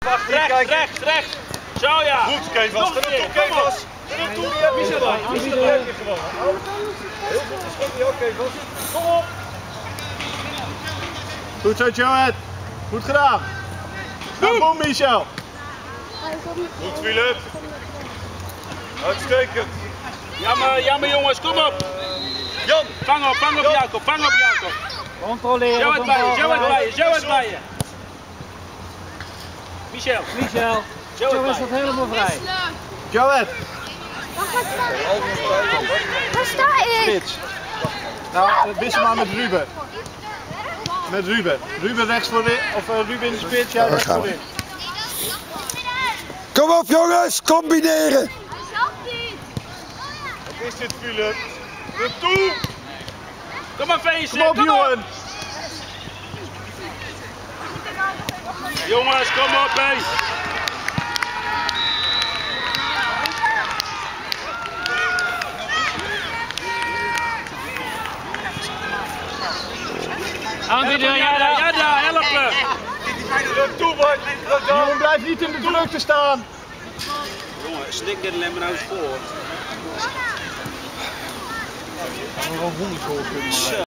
Wacht, rechts. Zo ja. Goed, Kevas. Kevas. Heel goed, dat schot hij ook, Kevas. Kom op. Goed zo, Joet. Goed gedaan. Nou, boom, Michel. Goed, Philip. Uitstekend. Jammer jongens, kom op. Jan. Vang op Jacob. Controleren. Joet bij je. Michel. Zo is dat helemaal vrij. Joet. Waar sta ik? Spits. Nou, wissel maar met Ruben. Ruben rechts voorin, of Ruben in de spits, jij rechts voorin. Kom op jongens, combineren! Wat is dit, Philip? Naartoe! Kom maar feestje. Kom op, Johan. Jongens, kom op hé. Ja, helpen! Naartoe, Bart! Johan, blijf niet in de drukte staan. Jongen, snik dit alleen maar nou eens voor.